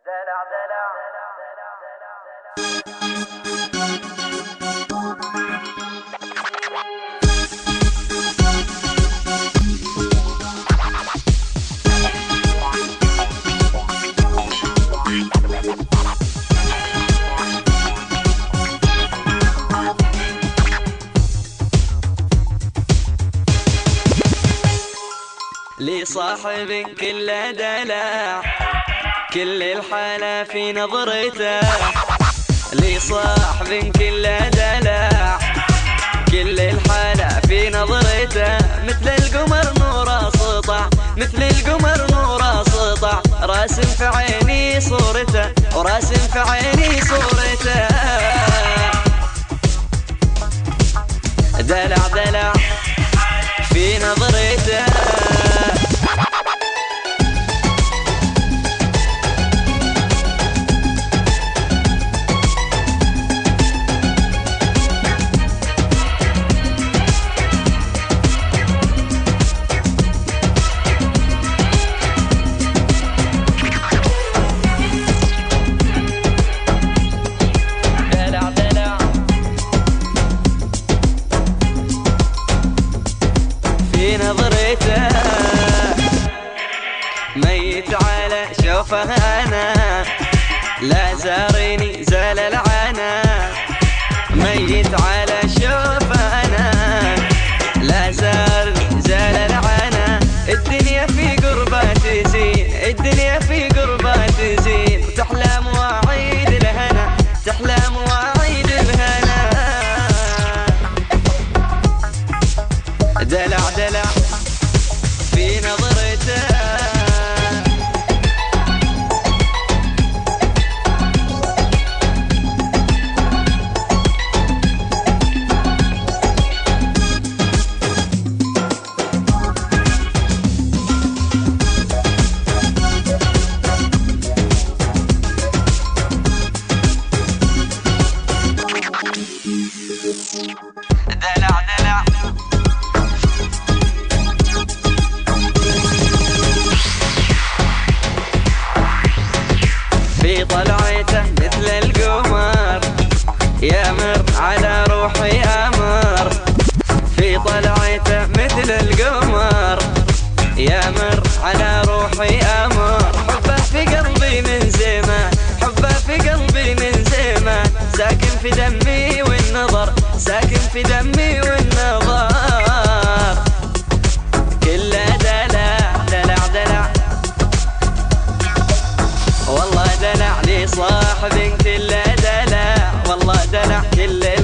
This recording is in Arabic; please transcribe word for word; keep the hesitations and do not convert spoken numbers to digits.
دلع دلع لي صاحب كله دلع، كل الحالة في نظرته. لي صاحب كله دلع، كل الحالة في نظرته. مثل القمر نوره سطع، مثل القمر نوره سطع. راسم في عيني صورته، وراسم في عيني صورته. دلع دلع في نظرته. نظرته ميت على شوفه انا، لا زارني زال العنا. ميت على شوفه انا، لا زارني زال العنا. الدنيا في قربه تزين، الدنيا في قربه تزين. تحلم واعيد الهنا، تحلم واعيد الهنا. دلع دلع في نظرته. دلع دلع في طلعته مثل القمر، يامر على روحي امر. في طلعته مثل القمر، يامر على روحي امر. حبه في قلبي من زمان، حبه في قلبي من زمان. ساكن في دمي والنظر، ساكن في دمي والنظر. كله دلع دلع دلع والله. دلع لي صاحب كله دلع، والله دلع كله